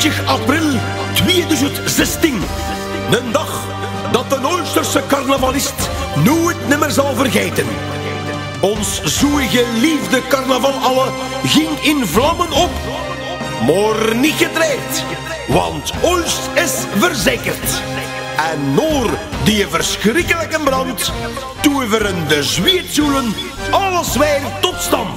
20 april 2016. Een dag dat de Ulsterse carnavalist nooit nimmer zal vergeten. Ons zo geliefde carnaval alle ging in vlammen op, maar niet gedreigd, want Ulst is verzekerd. En door die verschrikkelijke brand toveren de zweetzoelen alles weer tot stand.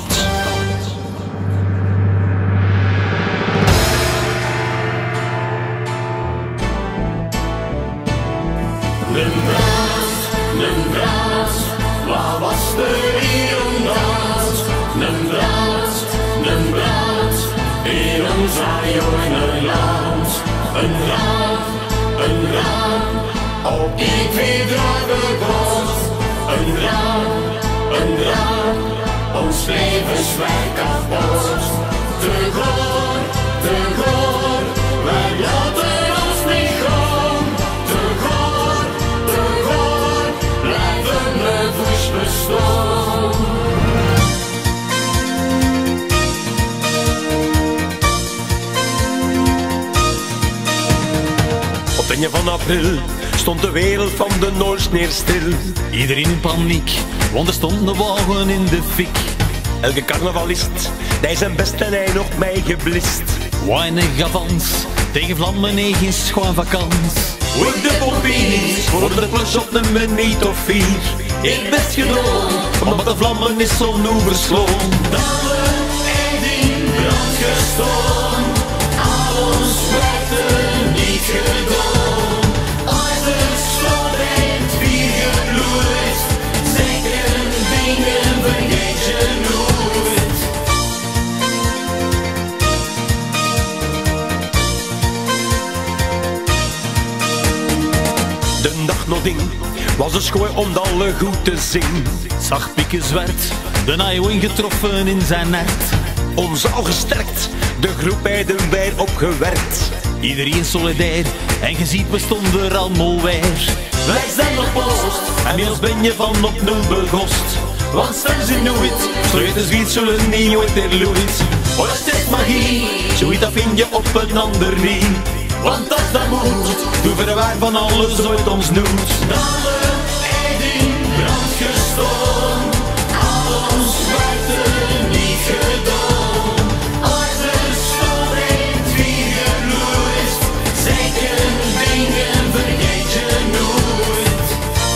Een braad, wat was er hier omdaad? Een braad, in ons jonge land. Een raam, op die twee dragen God. Een raam, ons levenswerk kapot. Te goor, wij laten ons niet gaan. Te goor, blijven we woest bestaan. Op 1 van april stond de wereld van de Noorsneer stil. Iedereen in paniek, want er stond een wagen in de fik. Elke carnavalist, die zijn best en hij nog mij geblist. Weinig avans, tegen vlammen nee geen schoon vakant. With de pompies, voor de plus op een minuut of 4. Ik best gedaan, omdat de vlammen is onoversloon. Dallen en in brand gestaan, al ons werd er niet gedaan. Als het slot en het vier gebloeid, zeker dingen vergeet je nooit. De dag nog ding was een schooi om alle goed te zien. Zag pikken zwart, de Nijhoorn getroffen in zijn net. Ons al gesterkt, de groep bij de weer opgewerkt. Iedereen solidair, en je ziet we stonden er allemaal weer. Wij zijn op post, En inmiddels ben je van op nul begost. want stem ze nooit. Streuten zwiet zullen niet ooit erloeid. Oh, dat is magie, Zoiets dat vind je op een ander niet. want als dat moet, Doe verwaar van alles ooit ons noemt. Dallen en in brand gestaan, al ons werd er niet gedaan. Als het slot en het vier gebloeid, zeker dingen vergeet je nooit.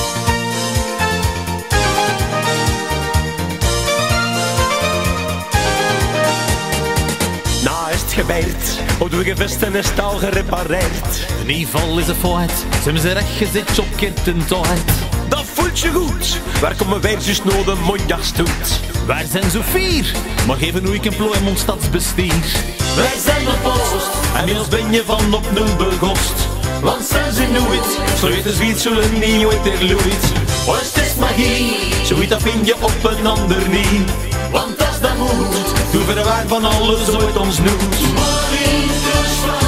na is het gebeurd, op de gevesten is het al gerepareerd. In ieder geval is het fout, ze hebben ze recht gezet op kertentijd. Dat voelt je goed, waar komen wij zus naar de mondjagstoet? Wij zijn zo fier, maar geven nooit een plooi om ons stadsbestier. Wij zijn op post, En inmiddels ben je van op nul begost. want stem ze nooit. Streuten zwiet zullen niet ooit erloeid. Oh, het is magie, Zoiets dat vind je op een ander niet. want als dat moet, Doe verwaar van alles ooit ons noemt. Maar in de slag